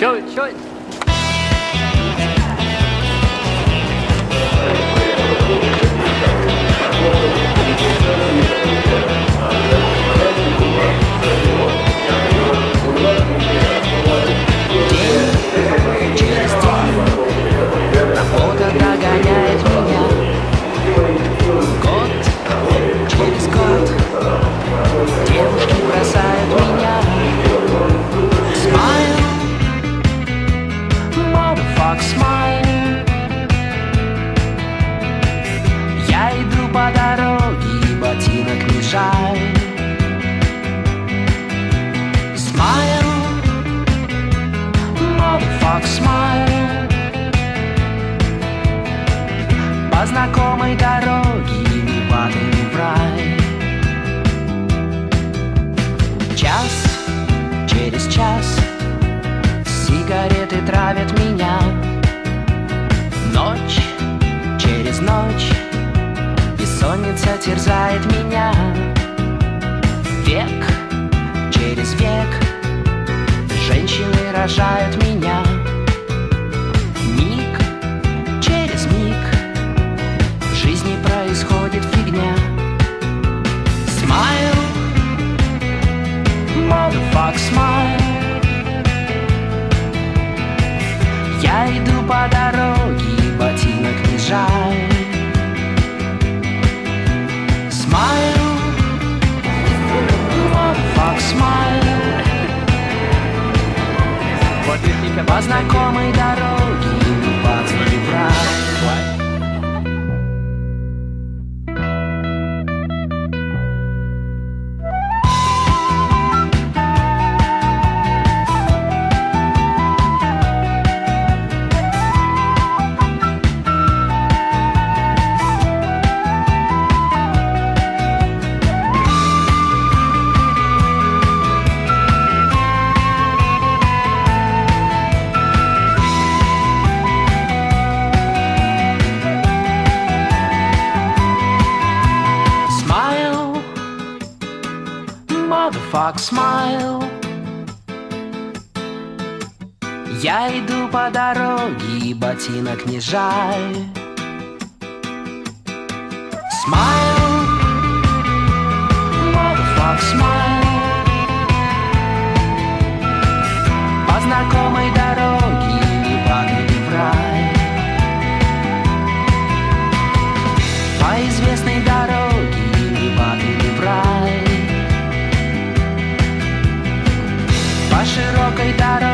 Чё? Работа догоняет меня. Год через год девушки бросают меня. Smile, motherfuck, smile. Я иду по дороге, и ботинок не жаль. Smile, motherfuck, smile. По знакомой дороге не падаю в рай. Час через час сигареты травят меня. Ночь через ночь бессонница терзает меня. Век через век женщины рожают меня. Миг через миг в жизни происходит фигня. Smile, motherfuck, smile. Я иду по дороге, и ботинок не жаль. Smile, motherfuck, smile. По знакомой дороге не падаю в рай. Motherfuck, smile. Я иду по дороге, и ботинок не жаль. Smile, motherfuck, smile. По знакомой дороге не падаю в рай. По известной дороге не падаю в рай. По широкой дороге